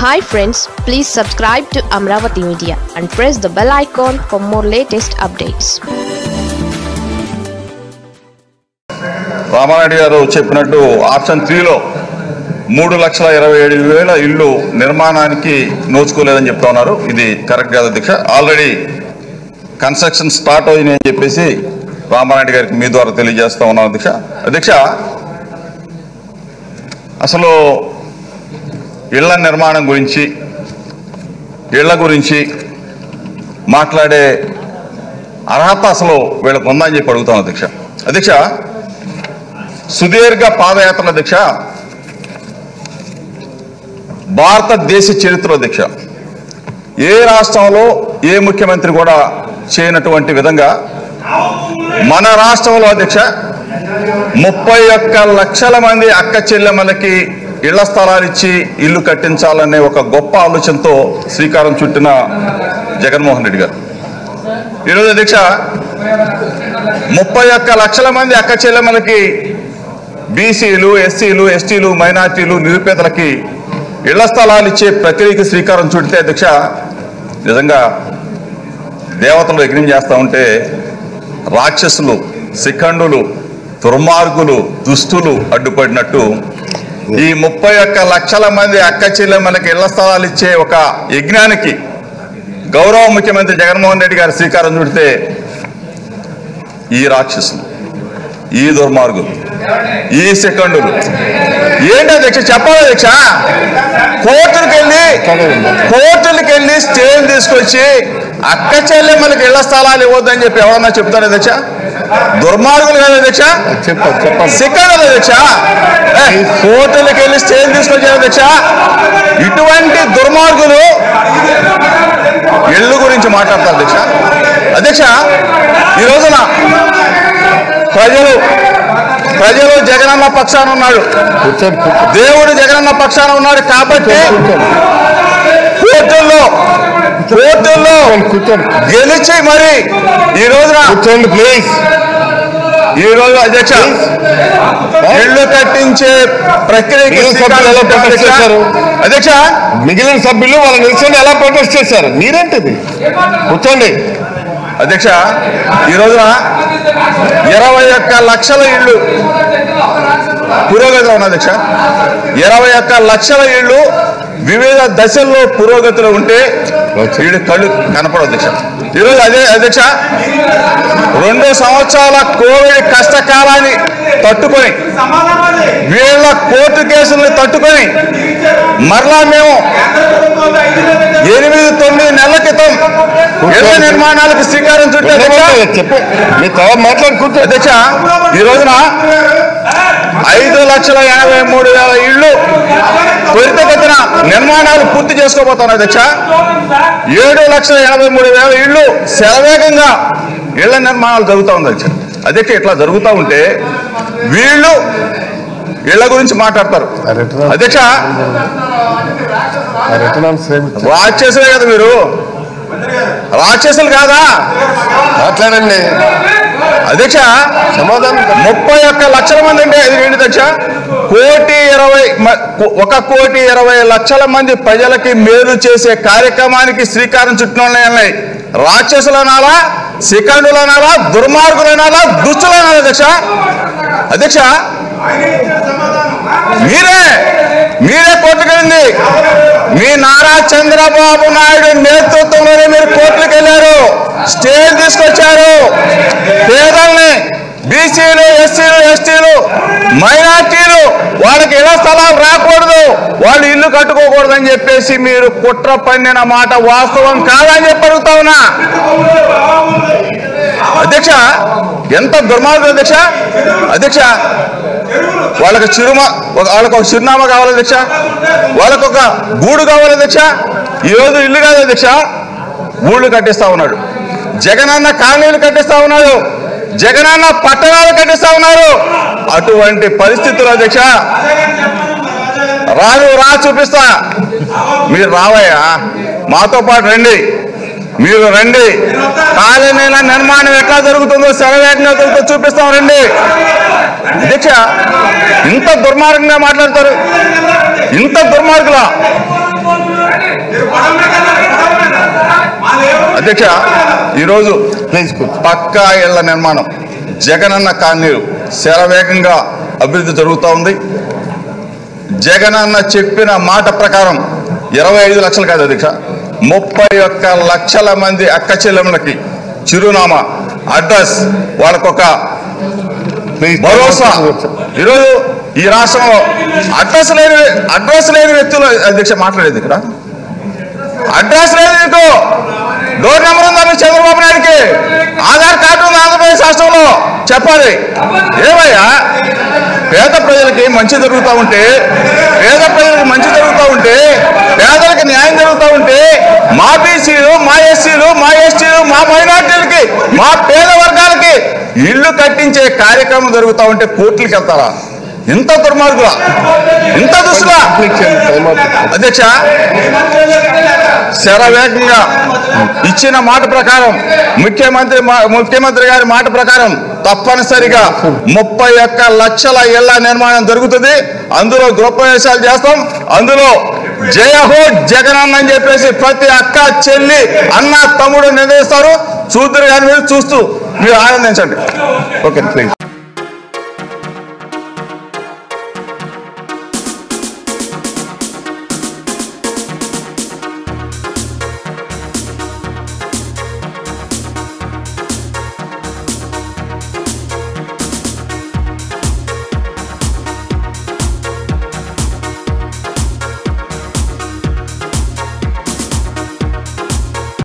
Hi friends, please subscribe to Amravati Media and press the bell icon for more latest updates. Ramareddy గారు చెప్పినట్టు option 3 లో 3,27,000 ఇళ్ళు నిర్మాణానికి నోచుకోలేదని చెప్తా ఉన్నారు. ఇది కరెక్ట్ కాదు అధ్యక్ష. ఆల్రెడీ కన్స్ట్రక్షన్ స్టార్ట్ అయింది అని చెప్పేసి రామారెడ్డి గారికి మీ ద్వారా తెలియజేస్తా ఉన్నాం అధ్యక్ష. అధ్యక్ష, అసలు ఇళ్ల నిర్మాణం గురించి, ఇళ్ల గురించి మాట్లాడే అర్హత అసలు వీళ్ళకు ఉందని చెప్పి అడుగుతాం అధ్యక్ష. అధ్యక్ష, సుదీర్ఘ పాదయాత్రల అధ్యక్ష, భారతదేశ చరిత్ర అధ్యక్ష, ఏ రాష్ట్రంలో ఏ ముఖ్యమంత్రి కూడా చేయనటువంటి విధంగా మన రాష్ట్రంలో అధ్యక్ష 31 లక్షల మంది అక్క చెల్లెమ్మలకి ఇళ్ల స్థలాలు ఇచ్చి ఇల్లు కట్టించాలనే ఒక గొప్ప ఆలోచనతో శ్రీకారం చుట్టిన జగన్మోహన్ రెడ్డి గారు ఈరోజు అధ్యక్ష 31 లక్షల మంది అక్క చెల్లెమ్మలకి, బీసీలు, ఎస్సీలు, ఎస్టీలు, మైనార్టీలు, నిరుపేదలకి ఇళ్ల స్థలాలు ఇచ్చే ప్రక్రియకి శ్రీకారం చుడితే అధ్యక్ష, నిజంగా దేవతలు యజ్ఞం చేస్తూ ఉంటే రాక్షసులు, శిఖండులు, దుర్మార్గులు, దుష్టులు అడ్డుపడినట్టు ఈ 31 లక్షల మంది అక్క చెల్లెమ్మలకి ఇళ్ల స్థలాలు ఇచ్చే ఒక యజ్ఞానికి గౌరవ ముఖ్యమంత్రి జగన్మోహన్ రెడ్డి గారు శ్రీకారం చుడితే ఈ రాక్షసులు, ఈ దుర్మార్గులు, ఈ శిఖండులు ఏంటి అధ్యక్ష చెప్పాలి అధ్యక్ష? కోర్టులకు వెళ్ళి స్టేలు తీసుకొచ్చి అక్క చెల్లెమ్మలకి ఇళ్ల స్థలాలు ఇవ్వద్దని చెప్పి ఎవరన్నా చెప్తారు అధ్యక్ష? దుర్మార్గులు కదా అధ్యక్ష, శిఖండులు అధ్యక్ష. కోర్టులకు వెళ్ళి స్టేలు తీసుకొచ్చారు అధ్యక్ష. ఇటువంటి దుర్మార్గులు ఇళ్ళు గురించి మాట్లాడతారు అధ్యక్ష. అధ్యక్ష, ఈ రోజున ప్రజలు జగనన్న పక్షాన ఉన్నాడు, దేవుడు జగనన్న పక్షాన ఉన్నాడు కాబట్టి కోర్టుల్లో గెలిచి మరి ఈ రోజున అధ్యక్ష ఇళ్లు కట్టించే ప్రక్రియకి అధ్యక్ష మిగిలిన సభ్యులు వాళ్ళ నిరసన ఎలా ప్రొటెస్ట్ చేశారు? మీరేంటిది? కూర్చోండి అధ్యక్ష. ఈ రోజున 21 లక్షల ఇళ్ళు పురోగతిలో ఉన్న అధ్యక్ష. 21 లక్షల ఇళ్ళు వివిధ దశల్లో పురోగతిలో ఉంటే వీళ్ళు కళ్ళు కనపడవు అధ్యక్ష. ఈరోజు అదే అధ్యక్ష 2 సంవత్సరాల కోవిడ్ కష్టకాలాన్ని తట్టుకొని, వీళ్ళ కోర్టు కేసుల్ని తట్టుకొని మరలా మేము 8-9 నెలల క్రితం ఇళ్ల నిర్మాణాలకు శ్రీకారం చుట్టే మాట్లాడుకుంటే అధ్యక్ష, ఈ రోజున 5,83,000 ఇళ్ళు త్వరితగతిన నిర్మాణాలు పూర్తి చేసుకోబోతున్నాయి అధ్యక్ష. 7,83,000 ఇళ్ళు శరవేగంగా ఇళ్ల నిర్మాణాలు జరుగుతూ ఉంది అధ్యక్ష. అధ్యక్ష, ఇట్లా జరుగుతూ ఉంటే వీళ్ళు ఇళ్ల గురించి మాట్లాడతారు అధ్యక్ష. రాక్షసులే కదా మీరు, రాక్షసులు కాదా? మాట్లాడండి అధ్యక్ష. సమాధానం 31 లక్షల మంది అంటే అది ఏంటి అధ్యక్ష? 1,20,00,000 మంది ప్రజలకి మేలు చేసే కార్యక్రమానికి శ్రీకారం చుట్టిన రాక్షసులనాలా, శిఖండులనాలా, దుర్మార్గులనాలా, దుష్టులనాలా అధ్యక్ష? అధ్యక్ష, మీరే కోర్టుకెళ్ళింది. మీ నారా చంద్రబాబు నాయుడు నేతృత్వంలోనే మీరు కోర్టులకు వెళ్ళారు, స్టే తీసుకొచ్చారు. పేదల్ని, బీసీలు, ఎస్సీలు, ఎస్టీలు, మైనార్టీలు వాళ్ళకి ఇళ్ల స్థలాలు రాకూడదు, వాళ్ళు ఇల్లు కట్టుకోకూడదు అని చెప్పేసి మీరు కుట్ర పన్నిన మాట వాస్తవం కాదని చెప్పి అడుగుతా ఉన్నా అధ్యక్ష. ఎంత దుర్మార్గం అధ్యక్ష. అధ్యక్ష, వాళ్ళకి ఒక చిరునామా కావాలి అధ్యక్ష, వాళ్ళకు ఒక గూడు కావాలి అధ్యక్ష. ఈరోజు ఇల్లు కాదు అధ్యక్ష, ఊళ్ళు కట్టిస్తా ఉన్నాడు. జగనన్న కాలనీలు కట్టిస్తా ఉన్నాడు, జగనన్న పట్టణాలు కట్టిస్తా ఉన్నారు. అటువంటి పరిస్థితులు అధ్యక్ష రా చూపిస్తా. మీరు రావయ్యా, మాతో పాటు రండి, మీరు రండి. కాలనీల నిర్మాణం ఎట్లా జరుగుతుందో శరవేగంగా జరుగుతుందో చూపిస్తాం, రండి. అధ్యక్ష, ఇంత దుర్మార్గంగా మాట్లాడతారు, ఇంత దుర్మార్గులా? అధ్యక్ష, ఈరోజు పక్కా ఇళ్ల నిర్మాణం జగనన్న కాలనీలు శరవేగంగా అభివృద్ధి జరుగుతూ ఉంది. జగనన్న చెప్పిన మాట ప్రకారం 25 లక్షలు కాదు అధ్యక్ష, 31 లక్షల మంది అక్క చెల్లెములకి చిరునామా, అడ్రస్, వాళ్ళకొక భరోసా. ఈరోజు ఈ రాష్ట్రంలో అడ్రస్ లేని వ్యక్తులు అధ్యక్ష మాట్లాడేది ఇక్కడ. అడ్రస్ లేదు, మీకు డోర్ నెంబర్ ఉందా మీ చంద్రబాబు నాయుడికి? ఆధార్ కార్డు ఉంది ఆంధ్రప్రదేశ్ రాష్ట్రంలో, చెప్పాలి. ఏమయ్యా, పేద ప్రజలకి మంచి జరుగుతూ ఉంటే, పేదలకి న్యాయం జరుగుతూ ఉంటే, మా బీసీలు, మా ఎస్సీలు, మా ఎస్టీలు, మా మైనార్టీలకి, మా పేద వర్గాలకి ఇళ్లు కట్టించే కార్యక్రమం జరుగుతూ ఉంటే కోర్టులకు వెళ్తారా? ఇంత దుర్మార్గులా, ఇంత దుస్తులా? అధ్యక్ష, శరవేగంగా ఇచ్చిన మాట ప్రకారం ముఖ్యమంత్రి గారి మాట ప్రకారం తప్పనిసరిగా 31 లక్షల ఇళ్ల నిర్మాణం జరుగుతుంది. అందులో గృహప్రవేశాలు చేస్తాం. అందులో జయహో జగనన్న అని చెప్పేసి ప్రతి అక్క, చెల్లి, అన్న, తమ్ముడు నిర్ణయిస్తారు. చూద్దరు కానీ మీరు చూస్తూ మీరు ఆనందించండి. Okay, please.